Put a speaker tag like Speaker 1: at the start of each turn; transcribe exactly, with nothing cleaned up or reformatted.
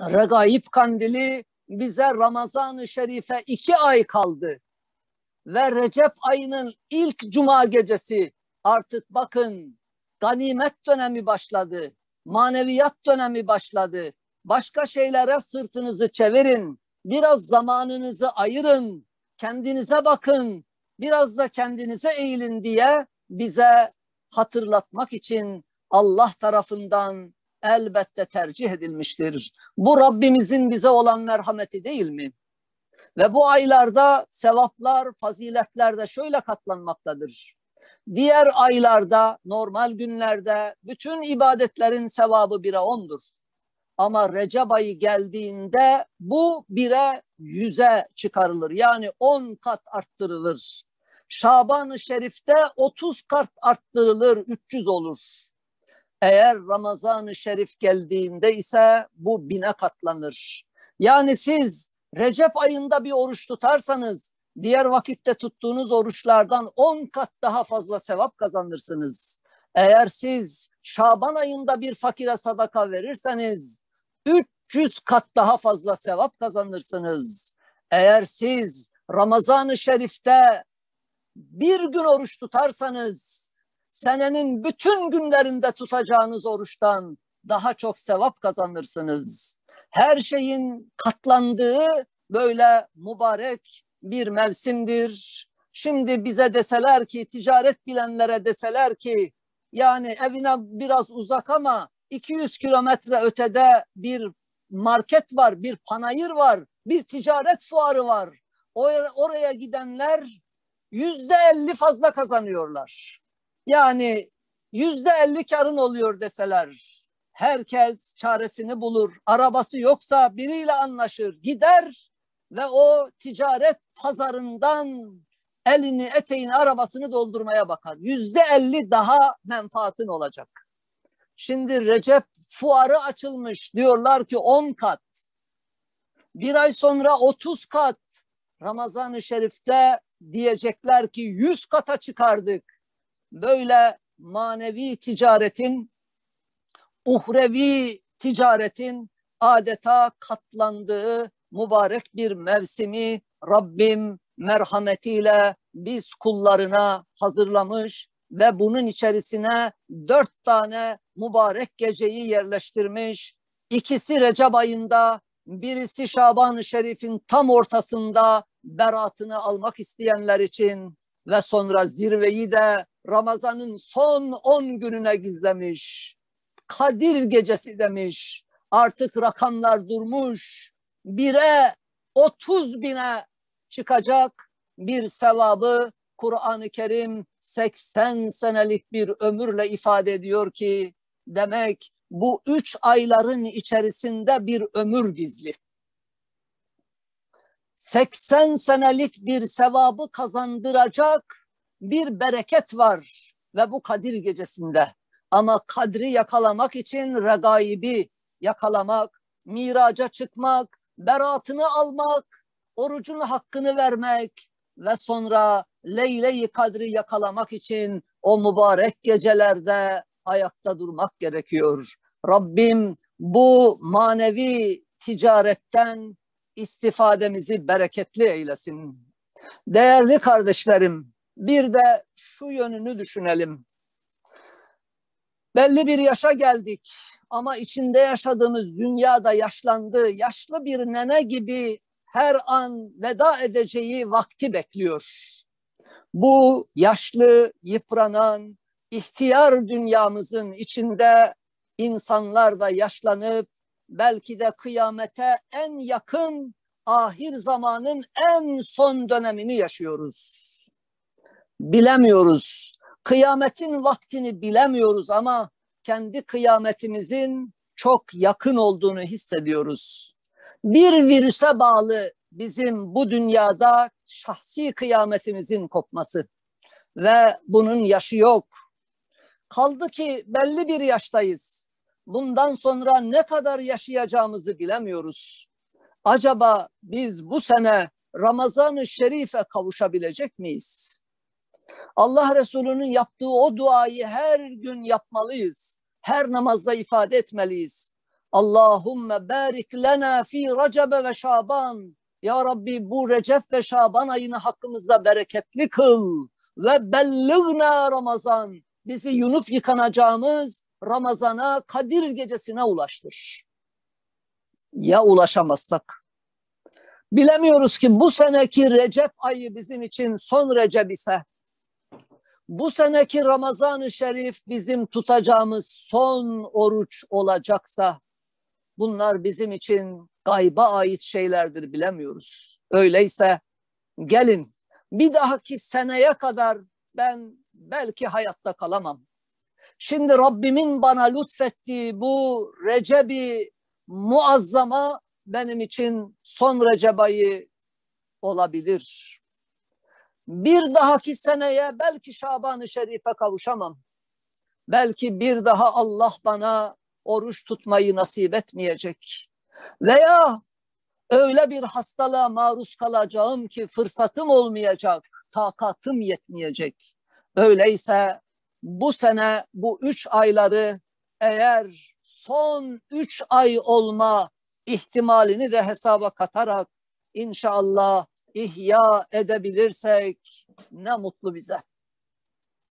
Speaker 1: Regaib Kandili bize Ramazan-ı Şerif'e iki ay kaldı. Ve Recep ayının ilk cuma gecesi artık bakın ganimet dönemi başladı. Maneviyat dönemi başladı. Başka şeylere sırtınızı çevirin. Biraz zamanınızı ayırın. Kendinize bakın. Biraz da kendinize eğilin diye bize hatırlatmak için Allah tarafından elbette tercih edilmiştir. Bu Rabbimizin bize olan merhameti değil mi? Ve bu aylarda sevaplar, faziletler de şöyle katlanmaktadır. Diğer aylarda, normal günlerde bütün ibadetlerin sevabı bire ondur. Ama Recep ayı geldiğinde bu bire yüze çıkarılır. Yani on kat arttırılır. Şaban-ı Şerif'te otuz kat arttırılır, üç yüz olur. Eğer Ramazan-ı Şerif geldiğinde ise bu bine katlanır. Yani siz Recep ayında bir oruç tutarsanız diğer vakitte tuttuğunuz oruçlardan on kat daha fazla sevap kazanırsınız. Eğer siz Şaban ayında bir fakire sadaka verirseniz üç yüz kat daha fazla sevap kazanırsınız. Eğer siz Ramazan-ı Şerif'te bir gün oruç tutarsanız senenin bütün günlerinde tutacağınız oruçtan daha çok sevap kazanırsınız. Her şeyin katlandığı böyle mübarek bir mevsimdir. Şimdi bize deseler ki, ticaret bilenlere deseler ki, yani evine biraz uzak ama iki yüz kilometre ötede bir market var, bir panayır var, bir ticaret fuarı var. Oraya gidenler yüzde elli fazla kazanıyorlar. Yani yüzde elli karın oluyor deseler, herkes çaresini bulur. Arabası yoksa biriyle anlaşır, gider ve o ticaret pazarından elini, eteğini, arabasını doldurmaya bakar. Yüzde elli daha menfaatin olacak. Şimdi Recep fuarı açılmış, diyorlar ki on kat. Bir ay sonra otuz kat. Ramazan-ı Şerif'te diyecekler ki yüz kata çıkardık. Böyle manevi ticaretin, uhrevi ticaretin adeta katlandığı mübarek bir mevsimi Rabbim merhametiyle biz kullarına hazırlamış ve bunun içerisine dört tane mübarek geceyi yerleştirmiş. İkisi Recep ayında, birisi Şaban-ı Şerif'in tam ortasında beratını almak isteyenler için ve sonra zirveyi de Ramazan'ın son on gününe gizlemiş. Kadir gecesi demiş. Artık rakamlar durmuş. Bire otuz bine çıkacak bir sevabı Kur'an-ı Kerim seksen senelik bir ömürle ifade ediyor ki demek bu üç ayların içerisinde bir ömür gizli. seksen senelik bir sevabı kazandıracak bir bereket var ve bu Kadir gecesinde. Ama kadri yakalamak için regaibi yakalamak, miraca çıkmak, beratını almak, orucun hakkını vermek ve sonra Leyle-i Kadri yakalamak için o mübarek gecelerde ayakta durmak gerekiyor. Rabbim bu manevi ticaretten istifademizi bereketli eylesin. Değerli kardeşlerim, bir de şu yönünü düşünelim. Belli bir yaşa geldik ama içinde yaşadığımız dünyada yaşlandı. Yaşlı bir nene gibi her an veda edeceği vakti bekliyor. Bu yaşlı, yıpranan, ihtiyar dünyamızın içinde insanlar da yaşlanıp belki de kıyamete en yakın ahir zamanın en son dönemini yaşıyoruz. Bilemiyoruz. Kıyametin vaktini bilemiyoruz ama kendi kıyametimizin çok yakın olduğunu hissediyoruz. Bir virüse bağlı bizim bu dünyada şahsi kıyametimizin kopması ve bunun yaşı yok. Kaldı ki belli bir yaştayız. Bundan sonra ne kadar yaşayacağımızı bilemiyoruz. Acaba biz bu sene Ramazan-ı Şerif'e kavuşabilecek miyiz? Allah Resulü'nün yaptığı o duayı her gün yapmalıyız. Her namazda ifade etmeliyiz. Allahümme barik lena fi Recebe ve Şaban. Ya Rabbi bu Recep ve Şaban ayını hakkımızda bereketli kıl. Ve belligna Ramazan. Bizi yunup yıkanacağımız Ramazan'a, Kadir gecesine ulaştır. Ya ulaşamazsak? Bilemiyoruz ki bu seneki Recep ayı bizim için son Recep ise, bu seneki Ramazan-ı Şerif bizim tutacağımız son oruç olacaksa, bunlar bizim için gayba ait şeylerdir, bilemiyoruz. Öyleyse gelin bir dahaki seneye kadar ben belki hayatta kalamam. Şimdi Rabbimin bana lütfettiği bu Recep-i Muazzama benim için son Recep ayı olabilir. Bir dahaki seneye belki Şaban-ı Şerif'e kavuşamam. Belki bir daha Allah bana oruç tutmayı nasip etmeyecek. Veya öyle bir hastalığa maruz kalacağım ki fırsatım olmayacak, takatım yetmeyecek. Öyleyse bu sene bu üç ayları eğer son üç ay olma ihtimalini de hesaba katarak inşallah ihya edebilirsek ne mutlu bize.